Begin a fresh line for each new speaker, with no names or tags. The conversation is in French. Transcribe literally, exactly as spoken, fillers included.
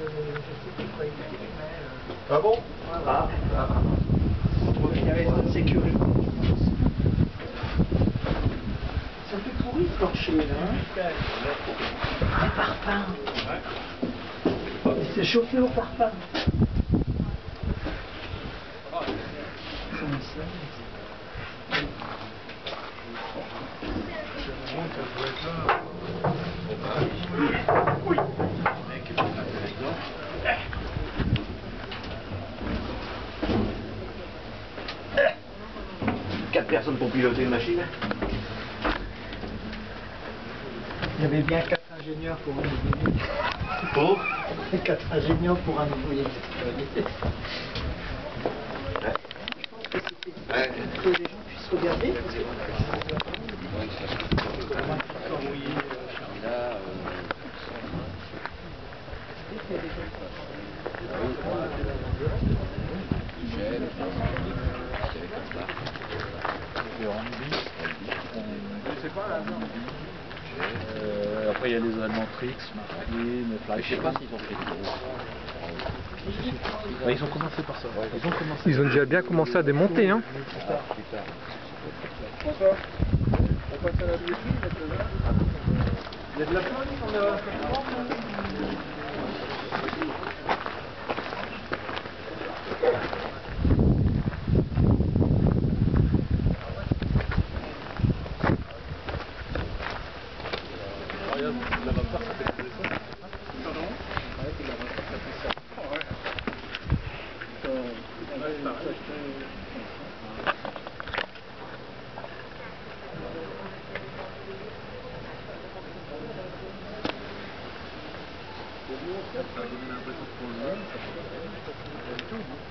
sais plus quoi il fait, mais...
Ah bon?
Voilà. Ah. Il y avait une sécurité. Ça fait pourri ce plancher là, hein? Très parfum. Il s'est chauffé au parfum. Comment ça? Oui.
Quatre personnes pour piloter une machine.
Il y avait bien quatre ingénieurs pour un ouvrier.
Pour
Quatre ingénieurs pour un ouvrier.
Ouais.
Je pense que c'était
Ouais.
que les gens puissent regarder.
Euh, après il y a les Allemands Trix, Marquis, Flash.
Je sais pas s'ils ont fait du gros.
Bah, ils ont commencé par ça. Ils ont commencé.
Ils ont déjà bien commencé à démonter, hein.
Bonsoir. On passe à la billetterie maintenant. Il y a de la place, on a
Ça a donné l'impression de prendre le même, ça peut pas être du tout.